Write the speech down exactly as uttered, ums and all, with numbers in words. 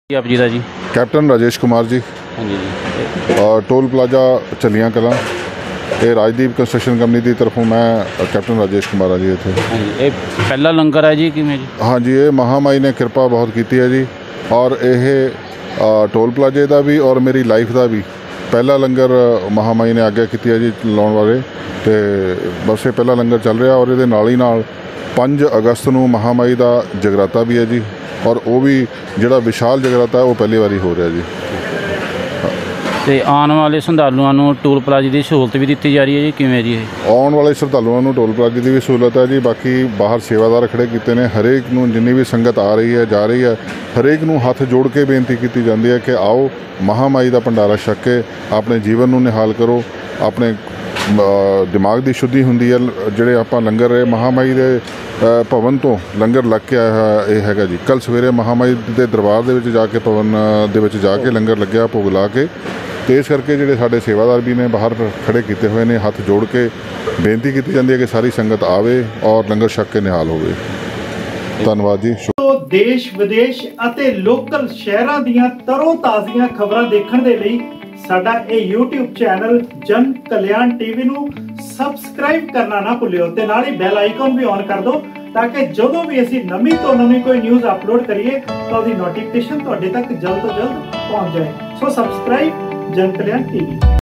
आप जी दा जी कैप्टन राजेश कुमार जी। हाँ जी जी और टोल प्लाजा चलियां कलां ये राजदीप कंस्ट्रक्शन कंपनी की तरफों मैं कैप्टन राजेश कुमार हाँ जी इत्थे। हाँ जी ये पहला लंगर है जी किवें जी? हाँ जी, ये महामाई ने कृपा बहुत की है जी। और ये टोल प्लाजे का भी और मेरी लाइफ का भी पहला लंगर महामाई ने आग्या की है जी लाने वाले। तो बस ये पहला लंगर चल रहा और ये नाल ही नाल पाँच अगस्त नूं महामाई का जगराता भी है जी। और वो भी जिहड़ा विशाल जगराता है वो पहली बारी हो रहा जी। ਤੇ ਆਉਣ ਵਾਲੇ ਸ਼ਰਧਾਲੂਆਂ ਨੂੰ ਟੋਲ ਪਲਾਜ਼ੇ ਦੀ ਸਹੂਲਤ ਵੀ ਦਿੱਤੀ ਜਾ ਰਹੀ ਹੈ ਜੀ ਕਿਵੇਂ ਜੀ ਇਹ? ਆਉਣ ਵਾਲੇ ਸ਼ਰਧਾਲੂਆਂ ਨੂੰ ਟੋਲ ਪਲਾਜ਼ੇ ਦੀ ਵੀ ਸਹੂਲਤ ਹੈ ਜੀ। ਬਾਕੀ ਬਾਹਰ ਸੇਵਾਦਾਰ ਖੜੇ ਕੀਤੇ ਨੇ। ਹਰੇਕ ਨੂੰ ਜਿੰਨੀ ਵੀ ਸੰਗਤ ਆ ਰਹੀ ਹੈ ਜਾ ਰਹੀ ਹੈ ਹਰੇਕ ਨੂੰ ਹੱਥ ਜੋੜ ਕੇ ਬੇਨਤੀ ਕੀਤੀ ਜਾਂਦੀ ਹੈ ਕਿ ਆਓ ਮਹਾਮਾਈ ਦਾ ਭੰਡਾਰਾ ਛਕ ਕੇ ਆਪਣੇ ਜੀਵਨ ਨੂੰ ਨਿਹਾਲ ਕਰੋ। ਆਪਣੇ ਦਿਮਾਗ ਦੀ ਸ਼ੁੱਧੀ ਹੁੰਦੀ ਹੈ। ਜਿਹੜੇ ਆਪਾਂ ਲੰਗਰ ਇਹ ਮਹਾਮਾਈ ਦੇ ਭਵਨ ਤੋਂ ਲੰਗਰ ਲੱਗ ਕੇ ਆਇਆ ਇਹ ਹੈਗਾ ਜੀ। ਕੱਲ੍ਹ ਸਵੇਰੇ ਮਹਾਮਾਈ ਦੇ ਦਰਬਾਰ ਦੇ ਵਿੱਚ ਜਾ ਕੇ ਭਵਨ ਦੇ ਵਿੱਚ ਜਾ ਕੇ ਲੰਗਰ ਲੱਗਿਆ ਭੋਗ ਲਾ ਕੇ। तो इस करके जोड़े साढ़े सेवादार भी ने बाहर खड़े किए हुए हैं हथ जोड़ के बेनती की जाती है कि सारी संगत आवे और लंगर छक के निहाल होवे। धन्यवाद जी। तो देश विदेश ਅਤੇ लोकल शहरों ਦੀਆਂ ਤਰੋ ਤਾਜ਼ੀਆਂ ਖਬਰਾਂ ਦੇਖਣ ਦੇ ਲਈ ਸਾਡਾ ਇਹ YouTube ਚੈਨਲ ਜਨ ਕਲਿਆਣ ਟੀਵੀ ਨੂੰ ਸਬਸਕ੍ਰਾਈਬ ਕਰਨਾ ਨਾ ਭੁੱਲਿਓ ਤੇ ਨਾਲ ਹੀ ਬੈਲ ਆਈਕਨ ਵੀ ਔਨ ਕਰ ਦਿਓ ताकि ਜਦੋਂ ਵੀ ਅਸੀਂ ਨਵੀਂ ਤੋਂ ਨਵੀਂ ਕੋਈ ਨਿਊਜ਼ ਅਪਲੋਡ ਕਰੀਏ ਤਾਂ ਉਹਦੀ ਨੋਟੀਫਿਕੇਸ਼ਨ ਤੁਹਾਡੇ ਤੱਕ ਜਲਦ ਤੋਂ ਜਲਦ ਪਹੁੰਚ ਜਾਏ। ਸੋ ਸਬਸਕ੍ਰਾਈਬ जन कल्याण टीवी।